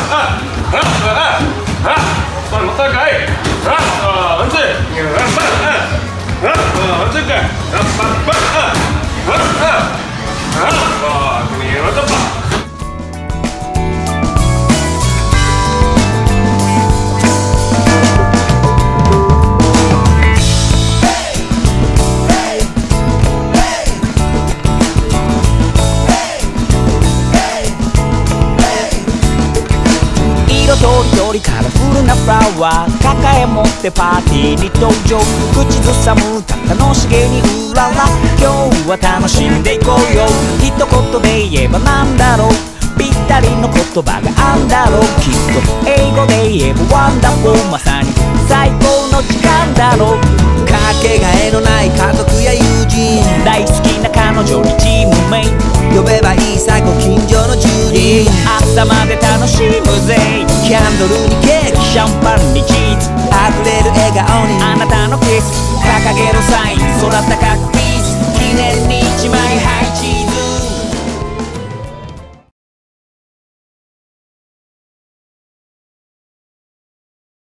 とりどりカラフルなフラワー抱え持ってパーティーに登場。口ずさむ歌楽しげにうらら。今日は楽しんでいこうよ。一言で言えばなんだろう。ぴったりの言葉があんだろう。きっと英語で言えばワンダフォー。まさに最高の時間だろう。 かけがえのない家族や友人、 大好きな彼女にチームメイト。 呼べばいい最後近所の住人。 朝まで楽しむぜ。 キャンドルにケーキ、 シャンパンにチー